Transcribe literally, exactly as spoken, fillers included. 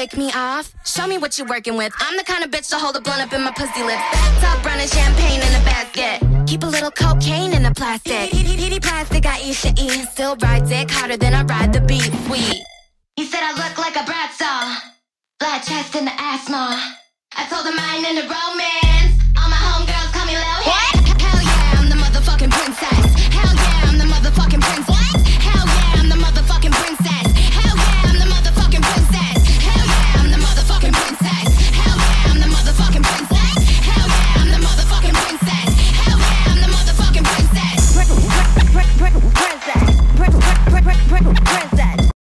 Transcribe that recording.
break me off? Show me what you're working with. I'm the kind of bitch to hold a blunt up in my pussy lips. Top running champagne in a basket. Keep a little cocaine in the plastic. Petey plastic, Ayesha E. Still ride dick harder than I ride the beat. Sweet. He said I look like a brat doll. Flat chest and the asthma. I told him I ain't into romance.